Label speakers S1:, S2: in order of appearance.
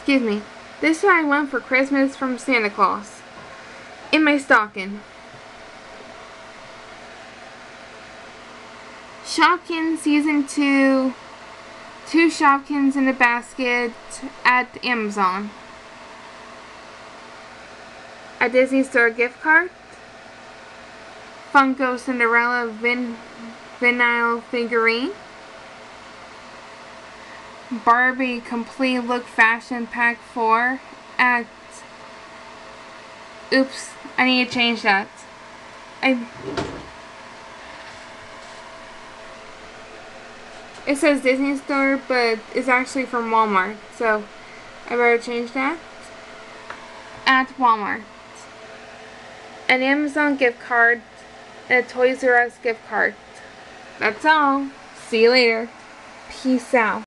S1: Excuse me. This is what I want for Christmas from Santa Claus. In my stocking. Shopkins Season 2. 2 Shopkins in a basket at Amazon. A Disney Store gift card. Funko Cinderella vinyl figurine. Barbie Complete Look Fashion Pack 4 at... Oops, I need to change that. It says Disney Store, but it's actually from Walmart, so I better change that. At Walmart. An Amazon gift card and a Toys R Us gift card. That's all. See you later. Peace out.